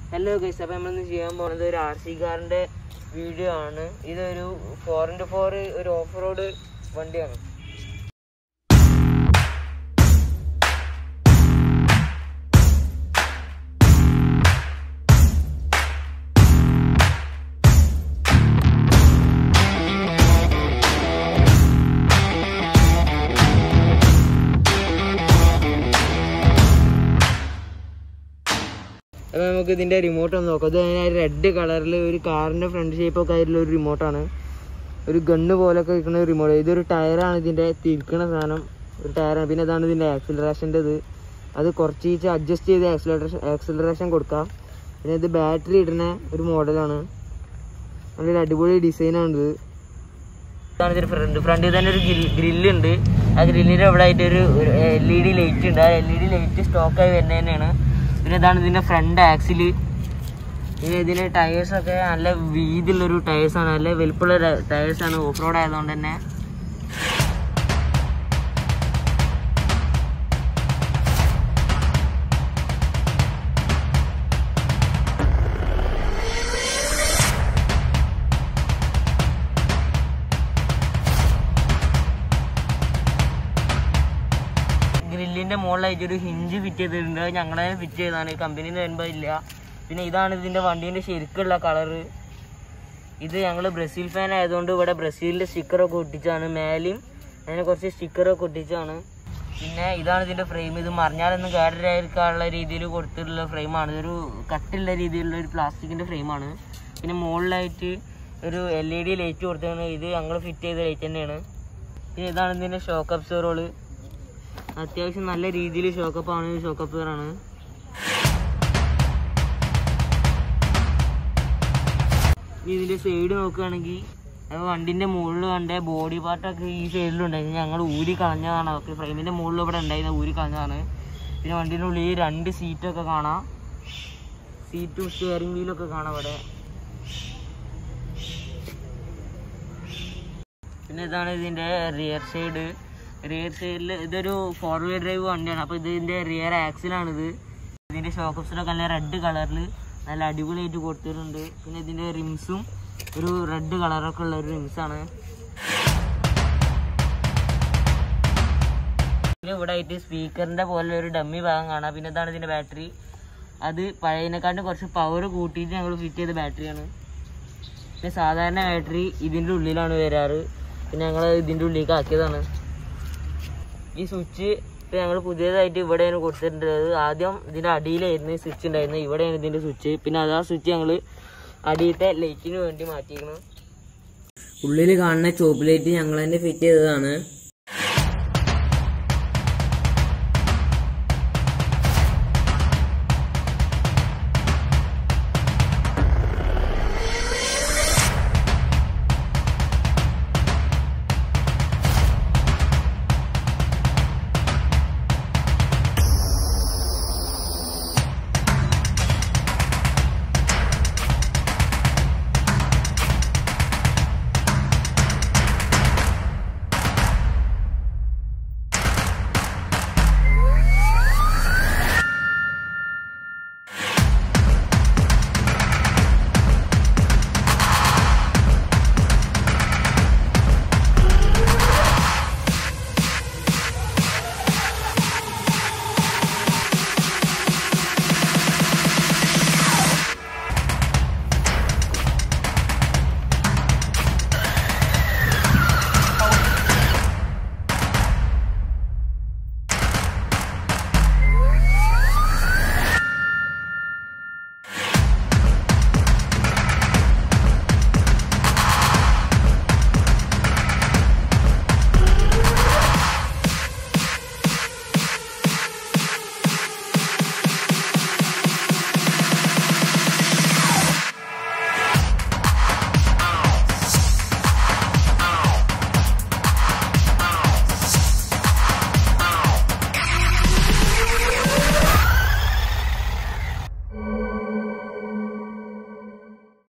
Hello guys, അപ്പോൾ നമ്മളിന്ന് ചെയ്യാൻ പോകുന്നത് ഒരു RC കാറിൻ്റെ വീഡിയോ ആണ്. ഇതൊരു 4x4 ഒരു ഓഫ് റോഡ് വണ്ടിയാണ്. അപ്പോൾ നമുക്ക് ഇതിൻ്റെ റിമോട്ട് ഒന്ന് നോക്കാം. ഇത് റെഡ് കളറിൽ ഒരു കാറിൻ്റെ ഫ്രണ്ട് ഷേപ്പൊക്കെ ആയിട്ടുള്ള ഒരു റിമോട്ടാണ്. ഒരു ഗണ്ണ് പോലൊക്കെ ഇരിക്കുന്ന ഒരു റിമോട്ട്. ഇതൊരു ടയറാണ്, ഇതിൻ്റെ തിരിക്കണ സാധനം ഒരു ടയറാണ്. പിന്നെ ഇതാണ് ഇതിൻ്റെ ആക്സിലറേഷൻ്റെ അത് കുറച്ച് അഡ്ജസ്റ്റ് ചെയ്ത് ആക്സിലറേഷൻ കൊടുക്കാം. പിന്നെ ഇത് ബാറ്ററി ഇടുന്ന ഒരു മോഡലാണ്. നല്ലൊരു അടിപൊളി ഡിസൈനാണിത്. ഇതാണ് ഇതിൻ്റെ ഫ്രണ്ടിൽ തന്നെ ഒരു ഗ്രില്ലുണ്ട്. ആ ഗ്രില്ലിൻ്റെ അവിടെ ആയിട്ട് ഒരു LED ലൈറ്റ് ഉണ്ട്. ആ LED ലൈറ്റ് സ്റ്റോക്കായി വരുന്നത് തന്നെയാണ്. പിന്നെ ഇതാണ് ഇതിൻ്റെ ഫ്രണ്ട് ആക്സില്. പിന്നെ ഇതിൻ്റെ ടയേഴ്സൊക്കെ നല്ല വീതിയുള്ളൊരു ടയേഴ്സാണ്, നല്ല വലുപ്പമുള്ള ടയേഴ്സാണ്, ഓഫ് റോഡ് ആയതുകൊണ്ട് തന്നെ. ഗ്രില്ലിൻ്റെ മുകളിലായിട്ടൊരു ഹിഞ്ച് ഫിറ്റ് ചെയ്തിട്ടുണ്ട്. അത് ഞങ്ങളെ ഫിറ്റ് ചെയ്തതാണ്, കമ്പനിയിൽ നിന്ന് വരുമ്പോൾ ഇല്ല. പിന്നെ ഇതാണ് ഇതിൻ്റെ വണ്ടീൻ്റെ ശരിക്കുള്ള കളറ്. ഇത് ഞങ്ങൾ ബ്രസീൽ ഫാൻ ആയതുകൊണ്ട് ഇവിടെ ബ്രസീലിൻ്റെ സ്റ്റിക്കറൊക്കെ ഒട്ടിച്ചാണ്. മേലെയും അതിനെ കുറച്ച് സ്റ്റിക്കറൊക്കെ ഒട്ടിച്ചാണ്. പിന്നെ ഇതാണ് ഇതിൻ്റെ ഫ്രെയിം. ഇത് മറിഞ്ഞാലൊന്നും കേടരായിരിക്കാനുള്ള രീതിയിൽ കൊടുത്തിട്ടുള്ള ഫ്രെയിമാണ്. ഇതൊരു കട്ടുള്ള രീതിയിലുള്ള ഒരു പ്ലാസ്റ്റിക്കിൻ്റെ ഫ്രെയിമാണ്. പിന്നെ മുകളിലായിട്ട് ഒരു LED ലൈറ്റ് കൊടുത്തതാണ്. ഇത് ഞങ്ങൾ ഫിറ്റ് ചെയ്ത ലൈറ്റ് തന്നെയാണ്. പിന്നെ ഇതാണ് ഇതിൻ്റെ ഷോക്ക് അബ്സോർവർ. അത്യാവശ്യം നല്ല രീതിയിൽ ഷോക്കപ്പാണ്, ഷോക്കപ്പറാണ്. ഇതിൻ്റെ സൈഡ് നോക്കുകയാണെങ്കിൽ വണ്ടിൻ്റെ മുകളിൽ കണ്ട ബോഡി പാർട്ടൊക്കെ ഈ സൈഡിലുണ്ടായിരുന്നു. ഞങ്ങൾ ഊരി കളഞ്ഞതാണ്. ഓക്കെ, ഫ്രെയിമിൻ്റെ മുകളിൽ ഇവിടെ ഉണ്ടായിരുന്ന ഊരി കളഞ്ഞതാണ്. പിന്നെ വണ്ടീൻ്റെ ഉള്ളിൽ 2 സീറ്റൊക്കെ കാണാം. സീറ്റും സ്റ്റിയറിംഗ് വീലൊക്കെ കാണാം ഇവിടെ. പിന്നെ ഇതാണ് ഇതിൻ്റെ റിയർ സൈഡ്. റിയർ സൈഡിൽ ഇതൊരു 4 വീൽ ഡ്രൈവ് വണ്ടിയാണ്. അപ്പോൾ ഇതിൻ്റെ റിയർ ആക്സിലാണിത്. ഇതിൻ്റെ ഷോക്കപ്സിലൊക്കെ നല്ല റെഡ് കളറിൽ നല്ല അടിപൊളിയായിട്ട് കൊടുത്തിട്ടുണ്ട്. പിന്നെ ഇതിൻ്റെ റിംസും ഒരു റെഡ് കളറൊക്കെ ഉള്ള ഒരു റിംസാണ്. പിന്നെ ഇവിടെ ആയിട്ട് സ്പീക്കറിൻ്റെ പോലെ ഒരു ഡമ്മി ഭാഗം കാണാം. പിന്നെ ഇതാണ് ഇതിൻ്റെ ബാറ്ററി. അത് പഴയതിനെക്കാട്ടും കുറച്ച് പവർ കൂട്ടിയിട്ട് ഞങ്ങൾ ഫിറ്റ് ചെയ്ത ബാറ്ററിയാണ്. പിന്നെ സാധാരണ ബാറ്ററി ഇതിൻ്റെ ഉള്ളിലാണ് വരാറ്. പിന്നെ ഞങ്ങൾ ഇതിൻ്റെ ഉള്ളിലേക്ക് ആക്കിയതാണ്. ഈ സ്വിച്ച് ഇപ്പോൾ ഞങ്ങൾ പുതിയതായിട്ട് ഇവിടെയാണ് കൊടുത്തിട്ടുണ്ട്. ആദ്യം ഇതിൻ്റെ അടിയിലായിരുന്നു സ്വിച്ച് ഉണ്ടായിരുന്നത്. ഇവിടെയാണ് ഇതിൻ്റെ സ്വിച്ച്. പിന്നെ ആ സ്വിച്ച് ഞങ്ങൾ അടിയിലത്തെ ലൈറ്റിന് വേണ്ടി മാറ്റിയിരിക്കണം. ഉള്ളിൽ കാണുന്ന ചോപ്പ് ലൈറ്റ് ഞങ്ങൾ തന്നെ ഫിറ്റ് ചെയ്തതാണ്.